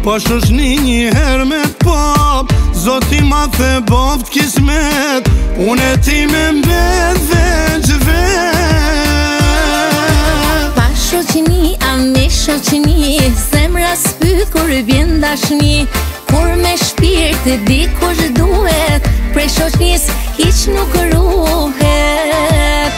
Po shoshni një her me t'pop, Zoti ma the boft kismet, unë e ti me mbet veç vet. Pa shoqni, a me shoqni, zemra s'pyt kur vjen dashni. Kur me shpirt e dikush duhet, prej shoqnis hiq nuk ruhet.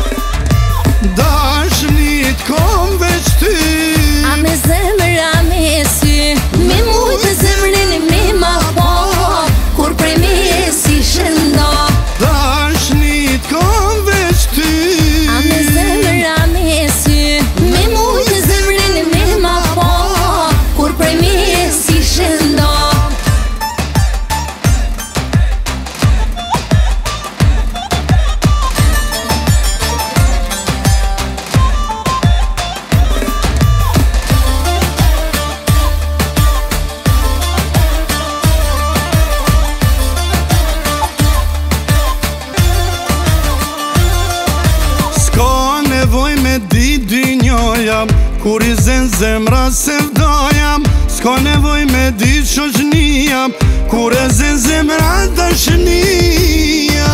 Dashnit kom veç ty, A me zemër, a me sy, me mujt e zemrin me ma po, kur prej me si shëndo. Dashnit kom veç ty, A me zemër, a me sy, me mujt e zemrin me ma po, kur prej me si shëndo. Nevoj me dit dy njojam, kur i zen zemra se vdojam. S'ka nevoj me dit shoqnijam, kur e zen zemra dashnijam.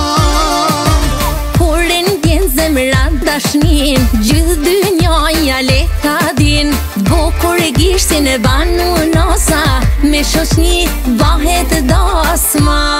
Kur e ndjen zemra dashnin, gjithë dy njoja le ta din. Bukur e gishtin e banu nosa, me shoqni bahet dasma.